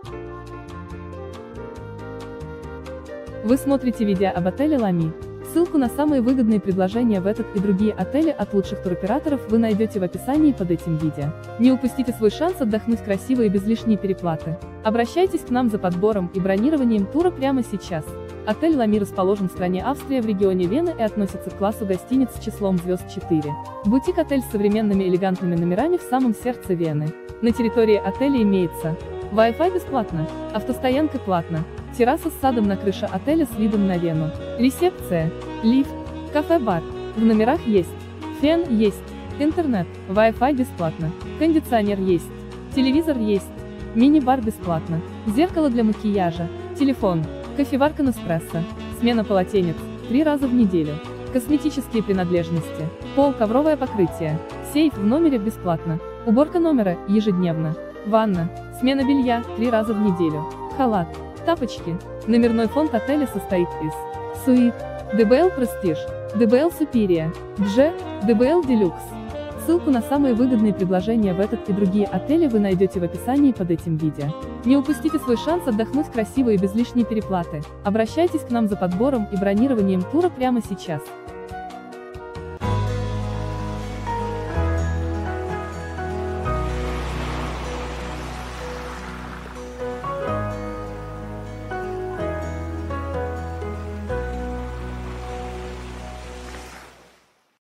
Вы смотрите видео об отеле Lamy. Ссылку на самые выгодные предложения в этот и другие отели от лучших туроператоров вы найдете в описании под этим видео. Не упустите свой шанс отдохнуть красиво и без лишней переплаты. Обращайтесь к нам за подбором и бронированием тура прямо сейчас. Отель Lamy расположен в стране Австрия в регионе Вены и относится к классу гостиниц с числом звезд 4. Бутик-отель с современными элегантными номерами в самом сердце Вены. На территории отеля имеется Wi-Fi бесплатно, автостоянка платно, терраса с садом на крыше отеля с видом на Вену, ресепция, лифт, кафе-бар. В номерах есть фен есть, интернет, Wi-Fi бесплатно, кондиционер есть, телевизор есть, мини-бар бесплатно, зеркало для макияжа, телефон, кофеварка Неспрессо, смена полотенец 3 раза в неделю, косметические принадлежности, пол, ковровое покрытие, сейф в номере бесплатно, уборка номера ежедневно, ванна, смена белья 3 раза в неделю, халат, тапочки. Номерной фонд отеля состоит из суит, DBL Prestige, DBL Superior, G, DBL Deluxe. Ссылку на самые выгодные предложения в этот и другие отели вы найдете в описании под этим видео. Не упустите свой шанс отдохнуть красиво и без лишней переплаты. Обращайтесь к нам за подбором и бронированием тура прямо сейчас.